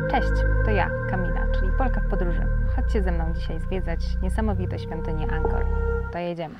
Cześć, to ja, Kamila, czyli Polka w podróży. Chodźcie ze mną dzisiaj zwiedzać niesamowite świątynię Angkor. To jedziemy.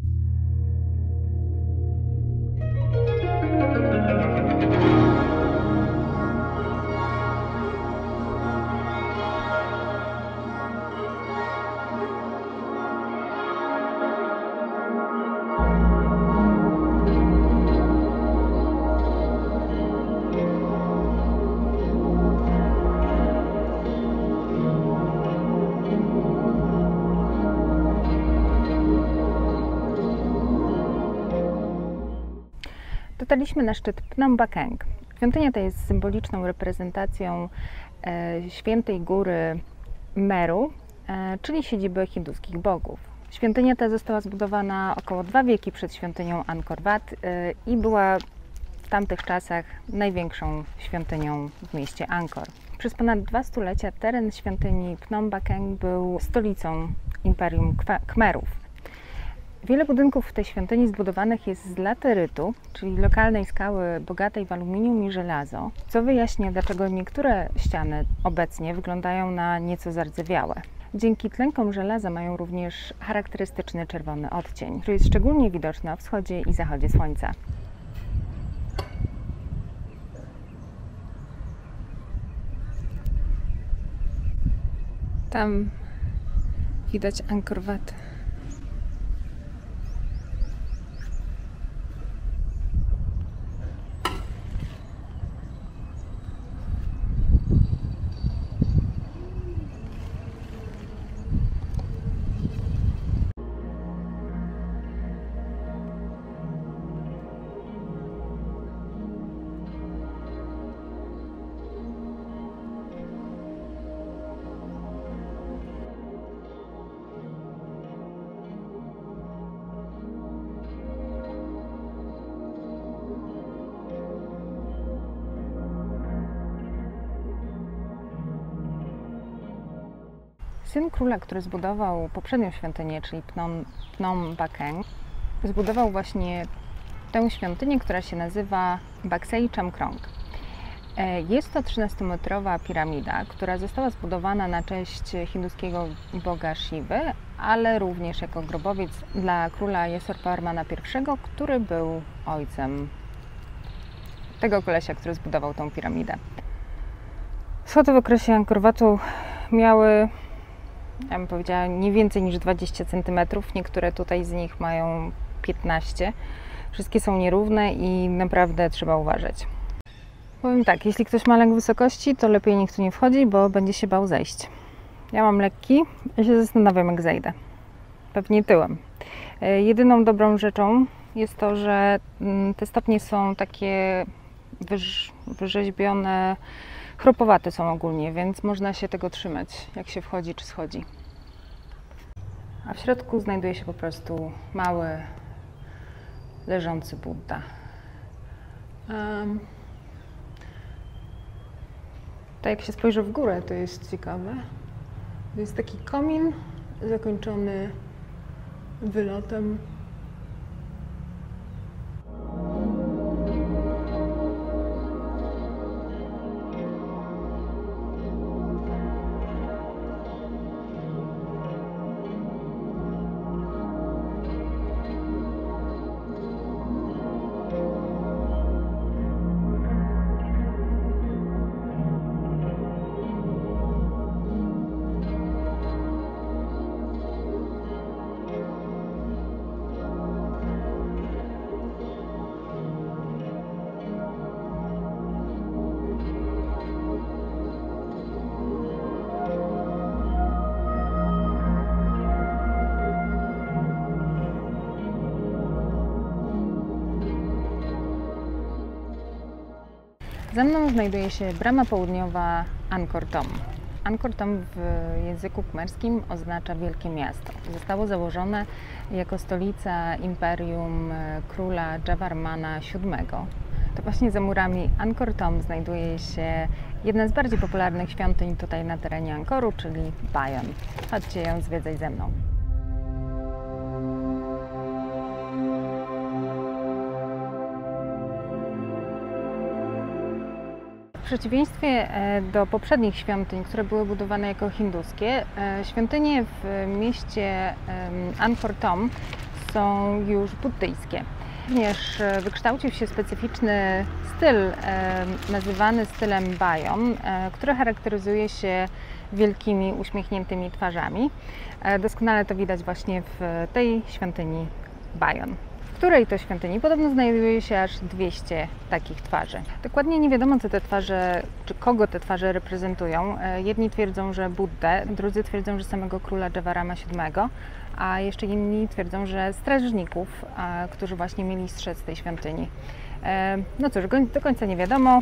Dotarliśmy na szczyt Phnom Bakheng. Świątynia ta jest symboliczną reprezentacją świętej góry Meru, czyli siedziby hinduskich bogów. Świątynia ta została zbudowana około 2 wieki przed świątynią Angkor Wat i była w tamtych czasach największą świątynią w mieście Angkor. Przez ponad 2 stulecia teren świątyni Phnom Bakheng był stolicą Imperium Khmerów. Wiele budynków w tej świątyni zbudowanych jest z laterytu, czyli lokalnej skały bogatej w aluminium i żelazo, co wyjaśnia, dlaczego niektóre ściany obecnie wyglądają na nieco zardzewiałe. Dzięki tlenkom żelaza mają również charakterystyczny czerwony odcień, który jest szczególnie widoczny o wschodzie i zachodzie słońca. Tam widać Angkor Wat. Syn króla, który zbudował poprzednią świątynię, czyli Phnom Bakheng, zbudował właśnie tę świątynię, która się nazywa Baksei Chamkrong. Jest to 13-metrowa piramida, która została zbudowana na cześć hinduskiego boga Shiwy, ale również jako grobowiec dla króla Yasovarmana I, który był ojcem tego kolesia, który zbudował tą piramidę. Schody w okresie Angkor Watu miały, ja bym powiedziała, nie więcej niż 20 cm. Niektóre tutaj z nich mają 15. Wszystkie są nierówne i naprawdę trzeba uważać. Powiem tak, jeśli ktoś ma lęk wysokości, to lepiej niech tu nie wchodzi, bo będzie się bał zejść. Ja mam lekki i się zastanawiam, jak zejdę. Pewnie tyłem. Jedyną dobrą rzeczą jest to, że te stopnie są takie wyrzeźbione, chropowate są ogólnie, więc można się tego trzymać, jak się wchodzi czy schodzi. A w środku znajduje się po prostu mały, leżący Budda. Tak jak się spojrzy w górę, to jest ciekawe. To jest taki komin zakończony wylotem. Za mną znajduje się brama południowa Angkor Thom. Angkor Thom w języku khmerskim oznacza wielkie miasto. Zostało założone jako stolica imperium króla Yasovarmana VII. To właśnie za murami Angkor Thom znajduje się jedna z bardziej popularnych świątyń tutaj na terenie Angkoru, czyli Bayon. Chodźcie ją zwiedzać ze mną. przeciwieństwie do poprzednich świątyń, które były budowane jako hinduskie, świątynie w mieście Angkor Thom są już buddyjskie. Również wykształcił się specyficzny styl nazywany stylem Bayon, który charakteryzuje się wielkimi, uśmiechniętymi twarzami. Doskonale to widać właśnie w tej świątyni Bayon, w której to świątyni podobno znajduje się aż 200 takich twarzy. Dokładnie nie wiadomo, co te twarze, czy kogo te twarze reprezentują. Jedni twierdzą, że Buddę, drudzy twierdzą, że samego króla Javarama VII, a jeszcze inni twierdzą, że strażników, którzy właśnie mieli strzec tej świątyni. No cóż, do końca nie wiadomo.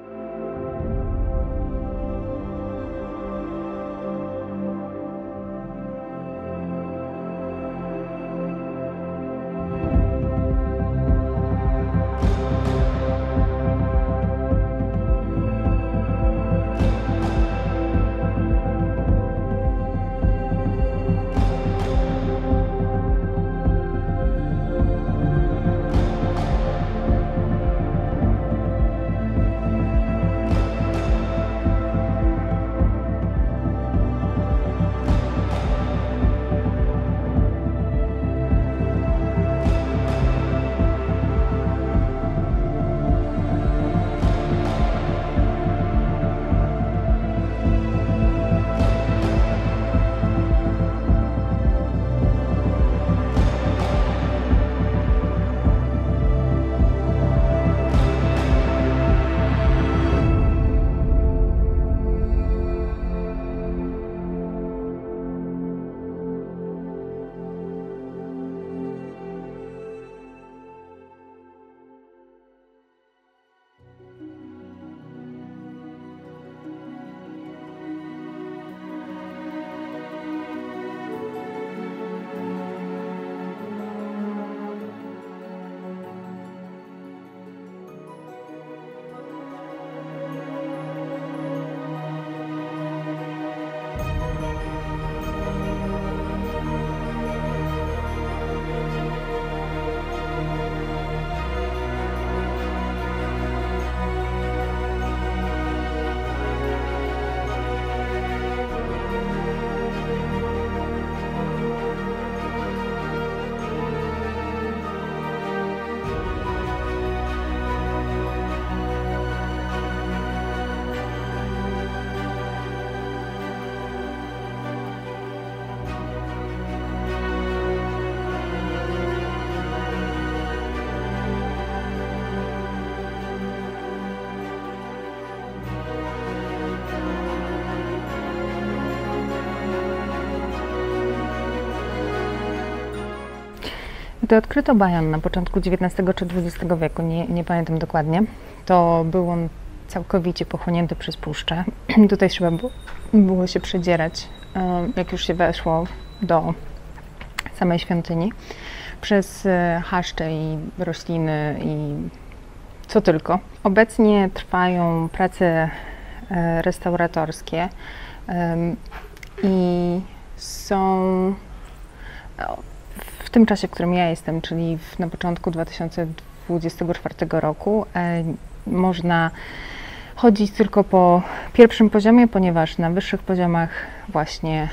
Gdy odkryto Bayon na początku XIX czy XX wieku, nie pamiętam dokładnie, to był on całkowicie pochłonięty przez puszczę. Tutaj trzeba było się przedzierać, jak już się weszło do samej świątyni, przez chaszcze i rośliny i co tylko. Obecnie trwają prace restauratorskie i są w tym czasie, w którym ja jestem, czyli na początku 2024 roku, można chodzić tylko po pierwszym poziomie, ponieważ na wyższych poziomach właśnie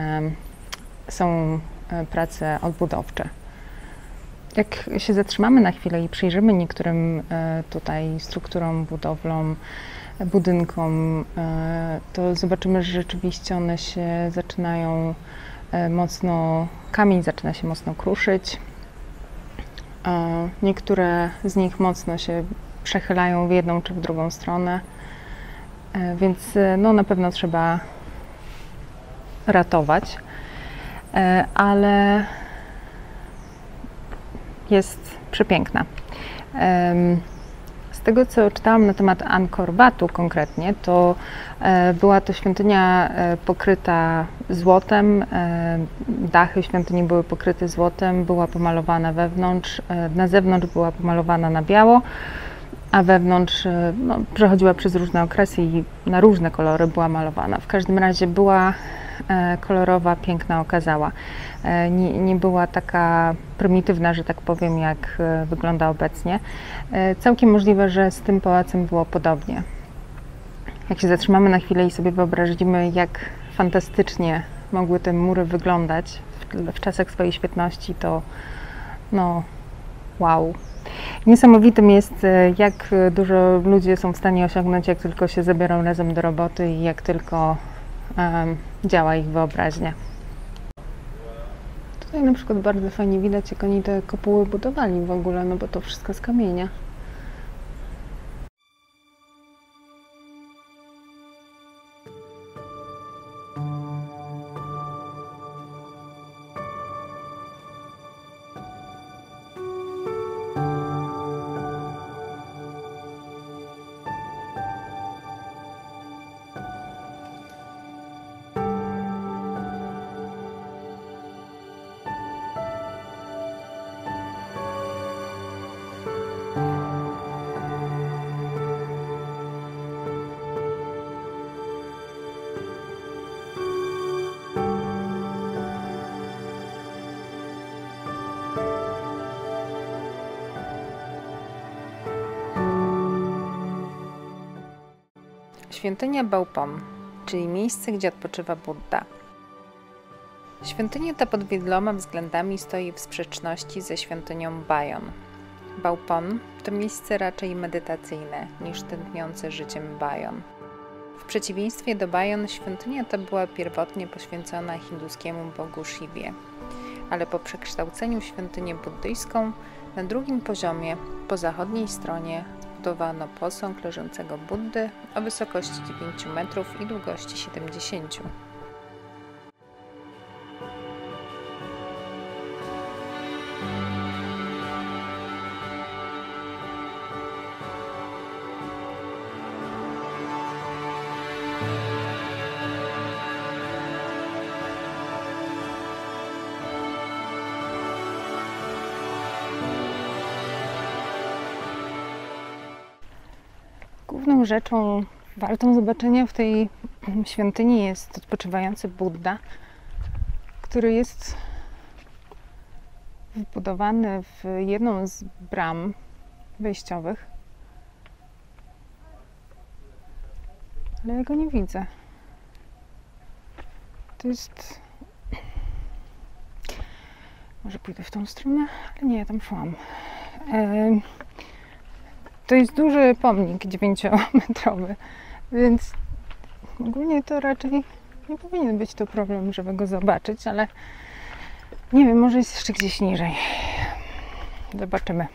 są prace odbudowcze. Jak się zatrzymamy na chwilę i przyjrzymy niektórym tutaj strukturom, budowlom, budynkom, to zobaczymy, że rzeczywiście one się zaczynają kamień zaczyna się mocno kruszyć. Niektóre z nich mocno się przechylają w jedną czy w drugą stronę, więc no, na pewno trzeba ratować, ale jest przepiękna. Z tego, co czytałam na temat Angkor Watu konkretnie, to była to świątynia pokryta złotem, dachy świątyni były pokryte złotem, była pomalowana wewnątrz, na zewnątrz była pomalowana na biało, a wewnątrz no, przechodziła przez różne okresy i na różne kolory była malowana. W każdym razie była kolorowa, piękna, okazała. Nie była taka prymitywna, że tak powiem, jak wygląda obecnie. Całkiem możliwe, że z tym pałacem było podobnie. Jak się zatrzymamy na chwilę i sobie wyobrazimy, jak fantastycznie mogły te mury wyglądać w czasach swojej świetności, to no wow. Niesamowitym jest, jak dużo ludzie są w stanie osiągnąć, jak tylko się zabiorą razem do roboty i jak tylko działa ich wyobraźnia. Tutaj na przykład bardzo fajnie widać, jak oni te kopuły budowali w ogóle, no bo to wszystko z kamienia. Świątynia Baupon, czyli miejsce, gdzie odpoczywa Budda. Świątynia ta pod wieloma względami stoi w sprzeczności ze świątynią Bayon. Baupon to miejsce raczej medytacyjne niż tętniące życiem Bayon. W przeciwieństwie do Bayon świątynia ta była pierwotnie poświęcona hinduskiemu bogu Shiwie, ale po przekształceniu w świątynię buddyjską na drugim poziomie, po zachodniej stronie, zbudowano posąg leżącego Buddy o wysokości 9 metrów i długości 70. Główną rzeczą wartą zobaczenia w tej świątyni jest odpoczywający Budda, który jest wbudowany w jedną z bram wejściowych. Ale ja go nie widzę. To jest... Może pójdę w tą stronę? Ale nie, tam szłam. To jest duży pomnik 9-metrowy, więc ogólnie to raczej nie powinien być to problem, żeby go zobaczyć, ale nie wiem, może jest jeszcze gdzieś niżej. Zobaczymy.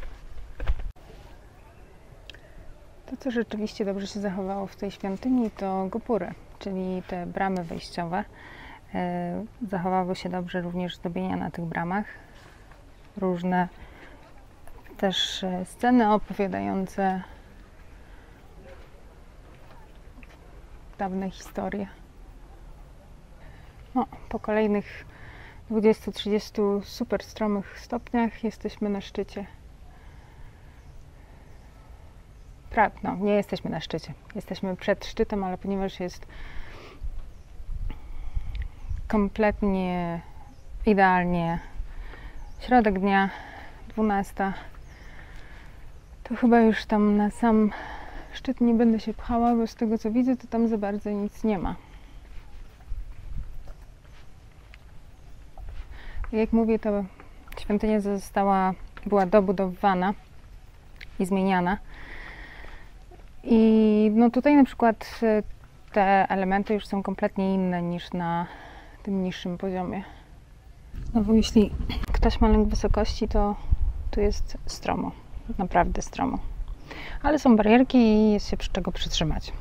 To, co rzeczywiście dobrze się zachowało w tej świątyni, to gopury, czyli te bramy wejściowe. Zachowały się dobrze również zdobienia na tych bramach. Różne też sceny opowiadające dawne historie. No, po kolejnych 20-30 super stromych stopniach jesteśmy na szczycie. No, nie jesteśmy na szczycie. Jesteśmy przed szczytem, ale ponieważ jest kompletnie idealnie środek dnia, 12, to chyba już tam na sam szczyt nie będę się pchała, bo z tego co widzę, to tam za bardzo nic nie ma. Jak mówię, ta świątynia była dobudowywana i zmieniana. I no tutaj na przykład te elementy już są kompletnie inne niż na tym niższym poziomie. No bo jeśli ktoś ma lęk wysokości, to tu jest stromo, naprawdę stromo. Ale są barierki i jest się przy czego przytrzymać.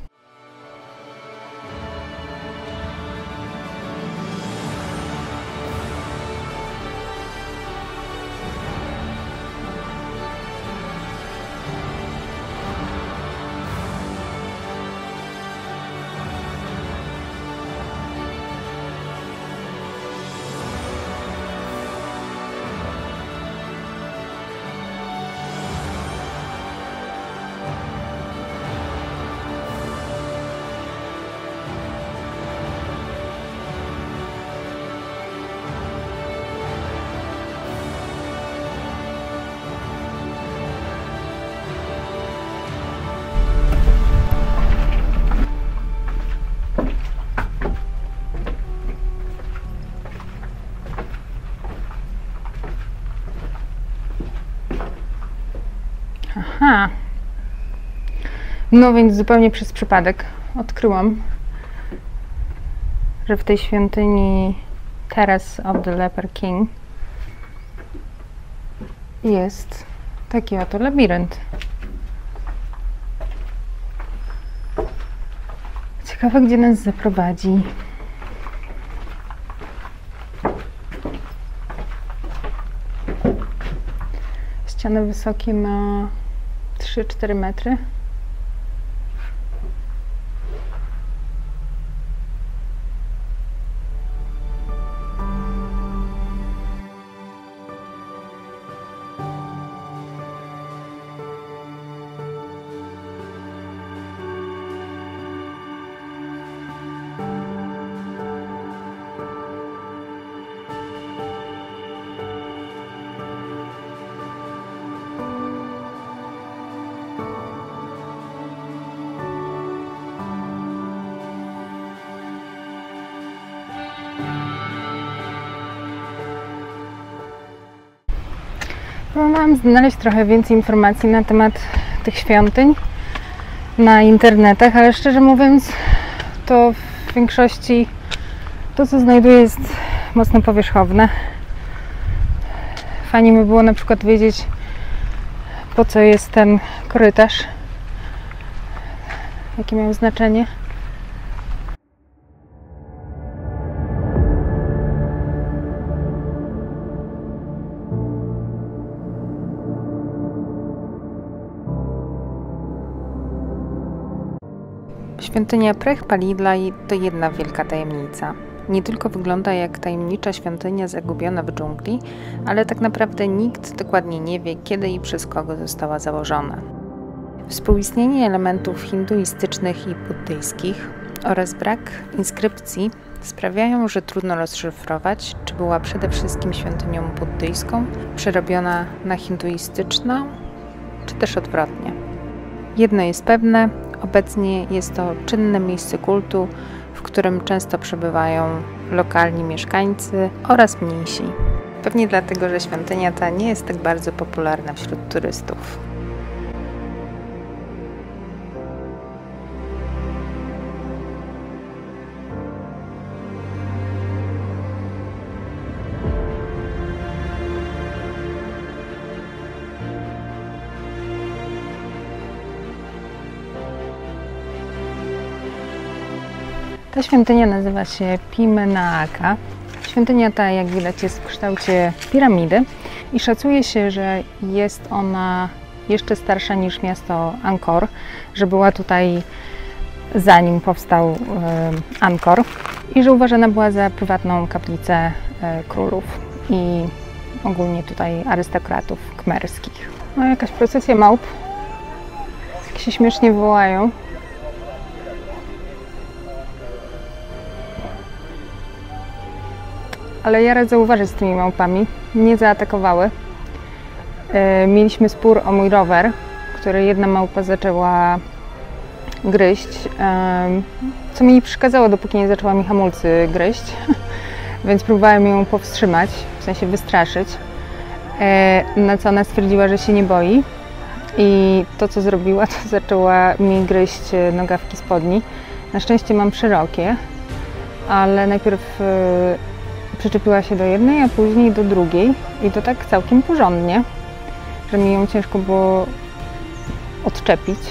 No więc zupełnie przez przypadek odkryłam, że w tej świątyni Terrace of the Leper King jest taki oto labirynt. Ciekawe, gdzie nas zaprowadzi. Ściany wysokie ma 3-4 metry. Próbowałam znaleźć trochę więcej informacji na temat tych świątyń na internetach, ale szczerze mówiąc, to w większości to, co znajduję, jest mocno powierzchowne. Fajnie by było na przykład wiedzieć, po co jest ten korytarz, jakie miał znaczenie. Świątynia Prech-Palidlaj to jedna wielka tajemnica. Nie tylko wygląda jak tajemnicza świątynia zagubiona w dżungli, ale tak naprawdę nikt dokładnie nie wie, kiedy i przez kogo została założona. Współistnienie elementów hinduistycznych i buddyjskich oraz brak inskrypcji sprawiają, że trudno rozszyfrować, czy była przede wszystkim świątynią buddyjską, przerobiona na hinduistyczną, czy też odwrotnie. Jedno jest pewne, obecnie jest to czynne miejsce kultu, w którym często przebywają lokalni mieszkańcy oraz mniejsi. Pewnie dlatego, że świątynia ta nie jest tak bardzo popularna wśród turystów. Ta świątynia nazywa się Pimenaaka. Świątynia ta, jak widać, jest w kształcie piramidy i szacuje się, że jest ona jeszcze starsza niż miasto Angkor, że była tutaj zanim powstał Angkor i że uważana była za prywatną kaplicę królów i ogólnie tutaj arystokratów kmerskich. No, jakaś procesja małp, jak się śmiesznie wołają. Ale ja radzę uważać z tymi małpami. Nie zaatakowały. Mieliśmy spór o mój rower, który jedna małpa zaczęła gryźć, co mi nie przeszkadzało, dopóki nie zaczęła mi hamulcy gryźć, więc próbowałem ją powstrzymać, w sensie wystraszyć, na co ona stwierdziła, że się nie boi i to, co zrobiła, to zaczęła mi gryźć nogawki spodni. Na szczęście mam szerokie, ale najpierw przyczepiła się do jednej, a później do drugiej i to tak całkiem porządnie, że mi ją ciężko było odczepić.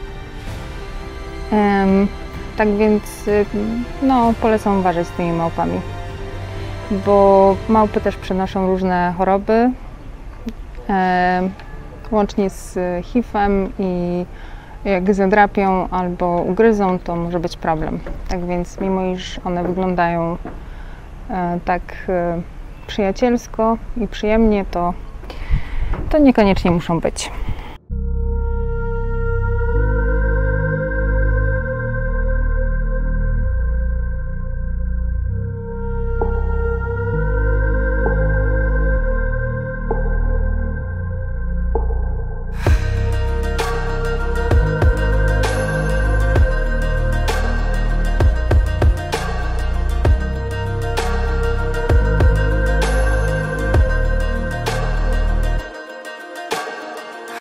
Tak więc no, polecam uważać z tymi małpami, bo małpy też przenoszą różne choroby, łącznie z HIV-em i jak zadrapią albo ugryzą, to może być problem. Tak więc mimo iż one wyglądają tak przyjacielsko i przyjemnie, to niekoniecznie muszą być.